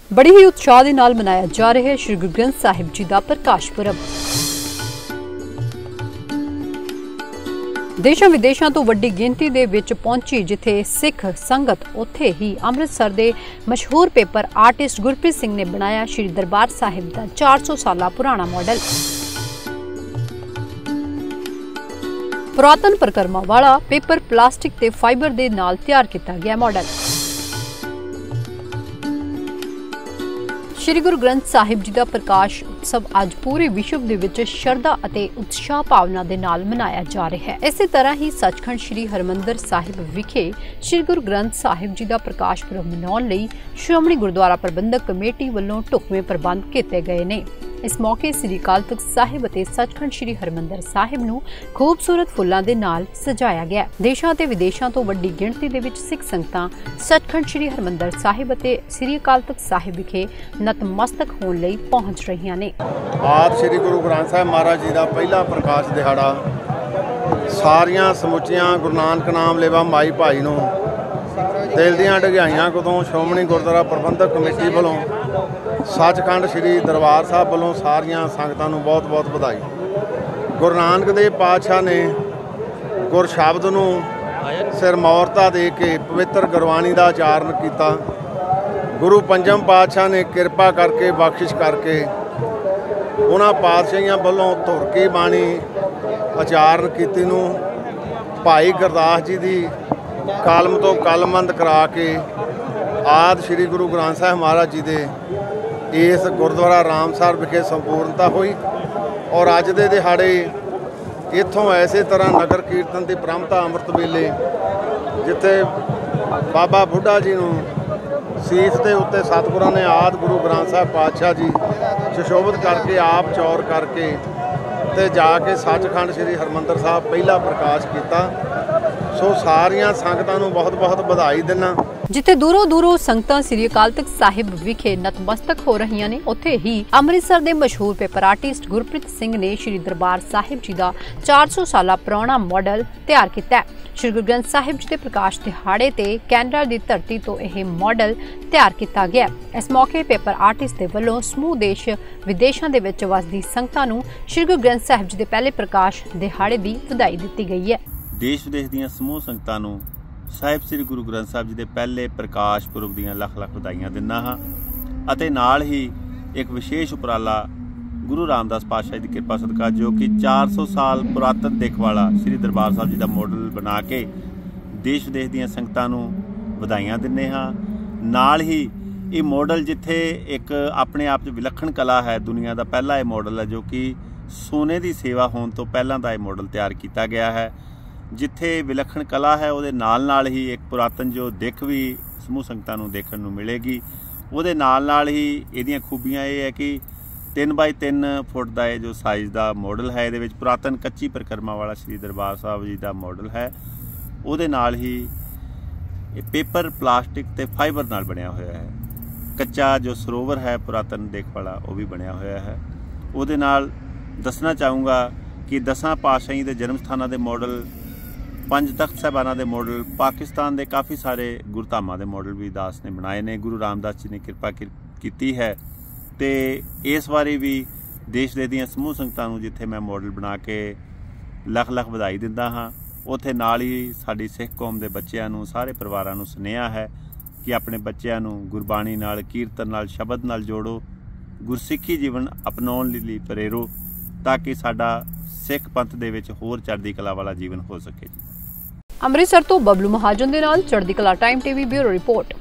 बड़ी ही उत्साह के नाल मनाया जा रहा है श्री गुरु ग्रंथ साहिब जी का प्रकाश पुरब। देशों विदेशों तो वड्डी गिनती दे विच पहुंची जिथे सिख संगत, उत्थे ही अमृतसर दे मशहूर पेपर आर्टिस्ट गुरप्रीत सिंह ने बनाया श्री दरबार साहिब का 400 साल पुराना मॉडल। पुरातन परिक्रमा वाला पेपर प्लास्टिक ते फाइबर दे नाल तैयार किया गया मॉडल। श्री गुरु ग्रंथ साहिब जी का प्रकाश उत्सव आज पूरे विश्व दे विच श्रद्धा अते उत्साह भावना दे नाल मनाया जा रहा है। इसी तरह ही सचखंड श्री हरमंदर साहिब विखे श्री गुरु ग्रंथ साहिब जी का प्रकाश पुरब मनाउण लई श्रोमणी गुरुद्वारा प्रबंधक कमेटी वालों ढुकवें प्रबंध किए गए ने। इस मौके श्री अकाल तख्त साहिब अते सचखंड श्री हरमंदर साहिब नूं खूबसूरत फुल्लां दे नाल सजाया गया। देशां ते विदेशां तो वड्डी गिणती दे विच सिख संगतां सचखंड श्री हरमंदर साहिब अते श्री अकाल तख्त साहिब विखे नतमस्तक होण लई पहुंच रहीआं ने। आज श्री गुरु ग्रंथ साहिब महाराज जी का पहला प्रकाश दिहाड़ा सारियां समुचियां गुरु नानक नाम लेवा माई भाई नूं दिल दीआं ढगाइयां कोलों श्रोमणी गुरुद्वारा प्रबंधक कमेटी वालों सचखंड श्री दरबार साहब वालों सारियां संगतां नूं बहुत बहुत बधाई। गुरु नानक देव पातशाह ने गुर शब्द नूं सिरमौरता दे के पवित्र गुरबाणी का उचारण किया। गुरु पंचम पातशाह ने किरपा करके बख्शिश करके उन्हां पातशाहियां वालों धुर की बाणी उचारण कीती नूं भाई गुरदास जी की कलम तो कलमबंद करा के आदि श्री गुरु ग्रंथ साहिब महाराज जी के इस गुरुद्वारा रामसर विखे संपूर्णता हुई और अज दे दिहाड़े इत्थों ऐसे तरह नगर कीर्तन की परंपरा अमृत वेले जिथे बाबा बुढ़ा जी नूं सीस के उत्ते सतगुरां ने आदि गुरु ग्रंथ साहिब पातशाह जी सुशोभित करके आप चौर करके ते जाके सचखंड श्री हरमंदर साहब पहला प्रकाश किया। सो सारियां संगतां नूं बहुत बहुत बधाई दिना। जिथे दूरों दूरों संगतां श्री अकाल तख्त साहिब विखे नतमस्तक हो रही ने, उत्थे ही अमृतसर के मशहूर पेपर आर्टिस्ट गुरप्रीत सिंह ने श्री दरबार साहिब जी का 400 साल पुराना मॉडल तैयार किया। श्री गुरु ग्रंथ साहिब जी के प्रकाश दिहाड़े ते कैनेडा की धरती तो यह मॉडल तैयार किया गया। इस मौके पेपर आर्टिस्ट के वलों समूह देश विदेशों के विच वसदी संगतां नूं श्री गुरु ग्रंथ साहिब जी के पहले प्रकाश दिहाड़े की बधाई दी गई है। देश विदेश दीआं समूह संगतां नूं ਸਾਹਿਬ ਸ੍ਰੀ ਗੁਰੂ ਗ੍ਰੰਥ ਸਾਹਿਬ ਜੀ ਦੇ ਪਹਿਲੇ ਪ੍ਰਕਾਸ਼ ਪੁਰਬ ਦੀਆਂ ਲੱਖ ਲੱਖ ਵਧਾਈਆਂ ਦਿੰਦਾ ਹਾਂ ਅਤੇ ਨਾਲ ਹੀ ਇੱਕ ਵਿਸ਼ੇਸ਼ ਉਪਰਾਲਾ ਗੁਰੂ ਰਾਮਦਾਸ ਪਾਤਸ਼ਾਹ ਦੀ ਕਿਰਪਾ ਸਦਕਾ ਜੋ ਕਿ 400 ਸਾਲ ਪੁਰਾਤਨ ਦਿੱਖ ਵਾਲਾ ਸ੍ਰੀ ਦਰਬਾਰ ਸਾਹਿਬ ਜੀ ਦਾ ਮਾਡਲ ਬਣਾ ਕੇ ਦੇਸ਼ ਵਿਦੇਸ਼ ਦੀਆਂ ਸੰਗਤਾਂ ਨੂੰ ਵਧਾਈਆਂ ਦਿੰਦੇ ਹਾਂ। ਨਾਲ ਹੀ ਇਹ ਮਾਡਲ ਜਿੱਥੇ ਇੱਕ ਆਪਣੇ ਆਪ 'ਚ ਵਿਲੱਖਣ ਕਲਾ ਹੈ, ਦੁਨੀਆ ਦਾ ਪਹਿਲਾ ਇਹ ਮਾਡਲ ਹੈ ਜੋ ਕਿ ਸੋਨੇ ਦੀ ਸੇਵਾ ਹੋਣ ਤੋਂ ਪਹਿਲਾਂ ਦਾ ਇਹ ਮਾਡਲ ਤਿਆਰ ਕੀਤਾ ਗਿਆ ਹੈ। जिथे विलक्षण कला है वो नाल ही एक पुरातन जो दिख भी समूह संगतां नूं देखण नूं मिलेगी। वो नाल ही इहदियां खूबियां ये है कि 3 बाय 3 फुट का जो साइज़ का मॉडल है, ये पुरातन कच्ची परिक्रमा वाला श्री दरबार साहब जी का मॉडल है। वो नाल ही पेपर प्लास्टिक ते फाइबर नाल बनिया होया है। कच्चा जो सरोवर है पुरातन दिख वाला वो भी बनिया होया है। वो नाल दसना चाहूँगा कि 10 पातशाही के जन्म स्थानों के मॉडल, 5 तख्त साहिबाना के मॉडल, पाकिस्तान के काफ़ी सारे गुरधामां के मॉडल भी दास ने बनाए ने। गुरु रामदास जी ने कृपा की है। तो इस बारी भी देश दे दियां समूह संगतां नूं जिथे मैं मॉडल बना के लख लख बधाई दिंदा हाँ, उत्थे नाल ही साडी सिख कौम के बच्चों नूं, सारे परिवारां नूं सुनेहा है कि अपने बच्चों नूं गुरबाणी नाल, कीर्तन नाल, शब्द नाल जोड़ो, गुरसिੱਖੀ जीवन अपनाउण लई प्रेरो ताकि साडा सिख पंथ दे विच होर चढ़दी कला वाला जीवन हो सके। अमृतसर तो बबलू महाजन दे नाल चढ़दी कला टाइम टीवी ब्यूरो रिपोर्ट।